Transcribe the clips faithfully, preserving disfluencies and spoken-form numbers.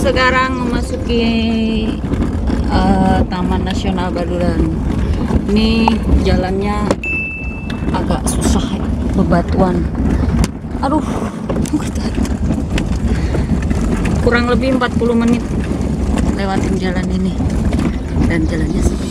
sekarang memasuki uh, Taman Nasional Baluran. Ini jalannya agak susah, bebatuan. Aduh, kurang lebih empat puluh menit lewatin jalan ini, dan jalannya sepi.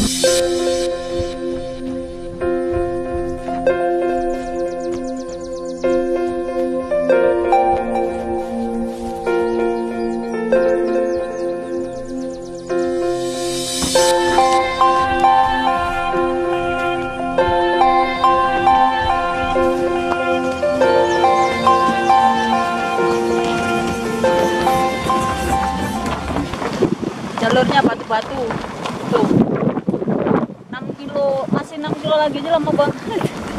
Jalurnya batu-batu tuh, enam kilo, masih enam kilo lagi aja lama banget.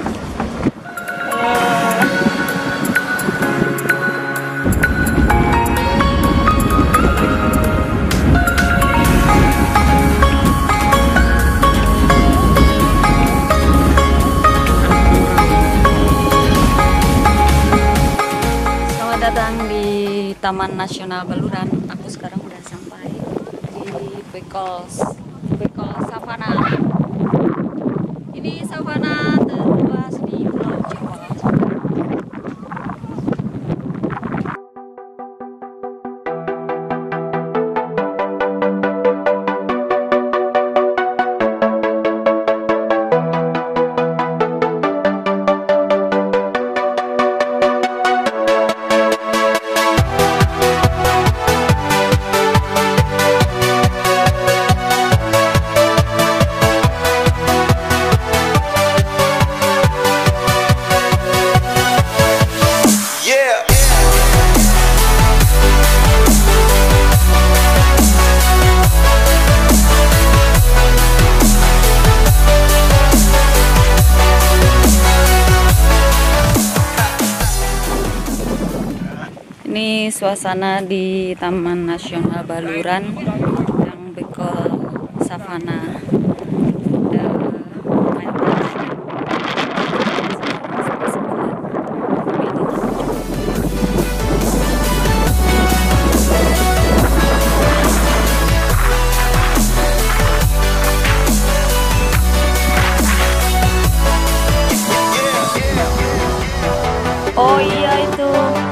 Selamat datang di Taman Nasional Baluran. Aku sekarang udah sampai di Bekol Bekol Savana. Ini savana terluas di Pulau Jawa. Ini suasana di Taman Nasional Baluran yang Bekol Savana. Oh iya itu.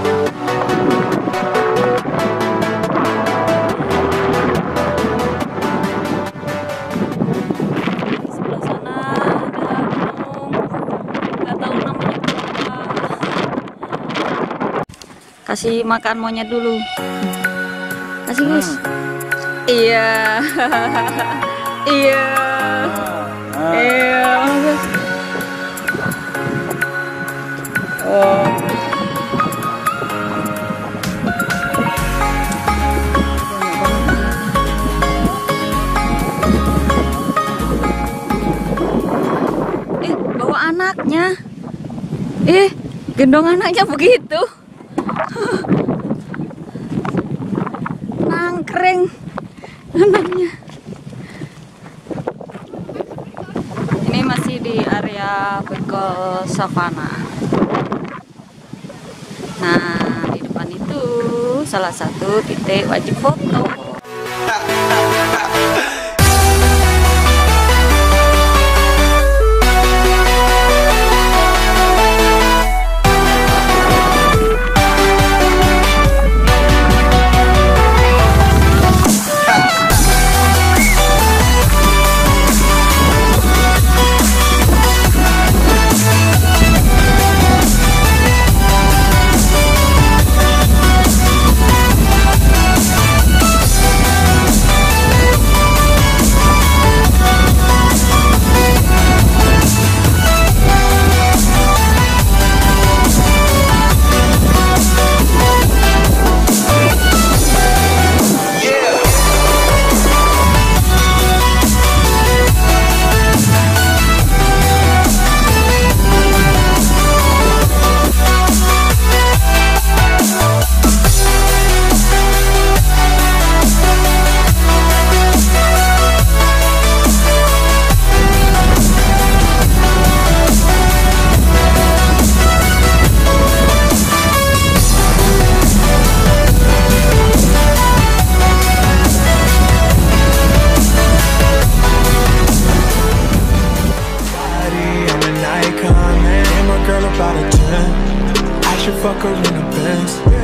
Kasih makan monyet dulu. Kasih Gus. Iya. Iya. Iya. Oh. Eh, bawa anaknya. Eh, gendong anaknya begitu. Nangkring anaknya. Ini masih di area Bekol Savana. Nah, di depan itu salah satu titik wajib foto. fuck her in a Benz.